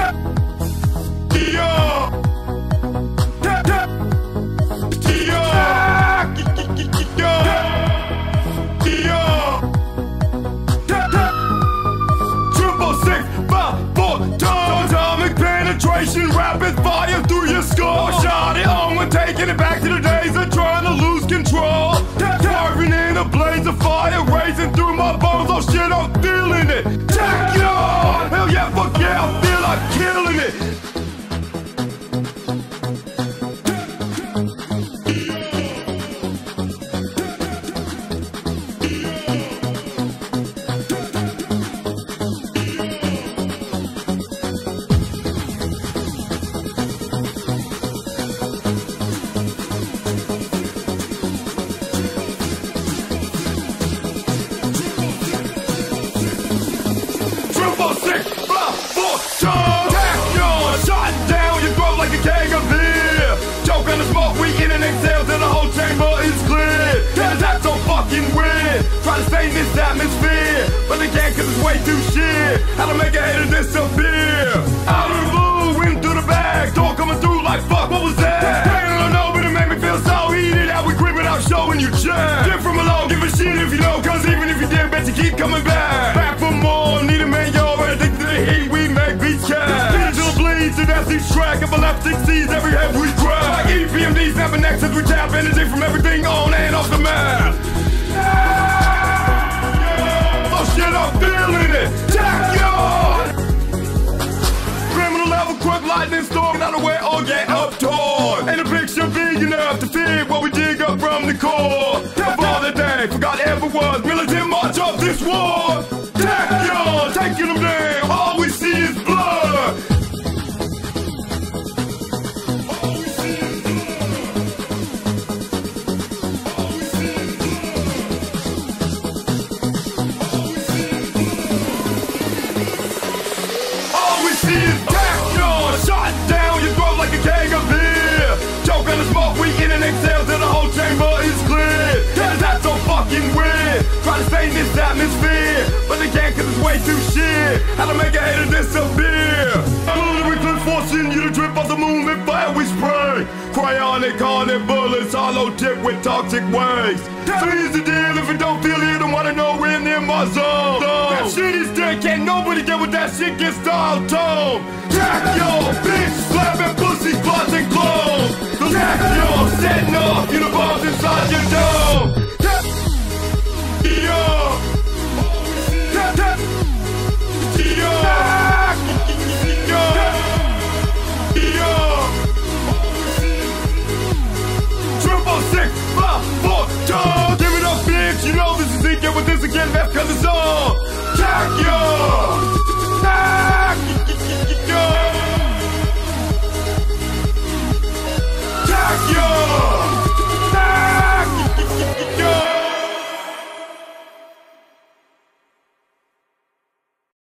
Rapid fire through your skull. Shot it on when taking it back to the days of trying to lose control. Carving in a blaze of fire, racing through my bones. Oh shit, I'm feeling it. Takyon! Hell yeah, fuck yeah, I feel like killing it. Takyon, shot down your throat like a keg of beer. Choke on the smoke, we in and exhale till the whole chamber is clear. Cause that's so fucking weird. Try to stay in this atmosphere, but they can't cause it's way too shit. How to make a hater disappear. Out of the blue, wind through the bag. Door coming through like fuck, what was that? I don't know, but it made me feel so heated. How we grip it out, showing you jam. Get from below, give a shit if you know. Cause even if you did, bet you keep coming back. Back for more, need a man, yo, addicted to the heat. We make beats cash. Digital bleeds, and that's each track. Epileptic sees every head we grab. Like EPMD snapping next as we tap energy from everything on and off the map. Oh shit, I'm feeling it. Takyon! Criminal level, quick lightning storm, not aware or get up toward. And the picture big enough to fit what we dig up from the core. For the day, forgot ever was militant march of this war. Takyon, taking them down, all we see is blood. All we see is Takyon, shot down your throat like a keg of beer. Choke on the smoke, we in and exhale till the whole chamber is clear. Cause that's so fucking weird. Try to stay in this atmosphere, but they can't cause it's way too shit. How to make a hater disappear. Lunar eclipse forcing you to drip off the moon and fire we spray. Cryonic hardened bullets, hollow tip with toxic waste. So here's the deal, if you don't feel it, don't wanna know when in my zone. That shit is dead, can't nobody get with that shit, get style tone. Takyon, bitch, slapping pussy, plots and clones. Takyon, setting off unibombs inside your dome. Give it up, bitch, you know this is it, get with this again, left cause it's on. Takyon!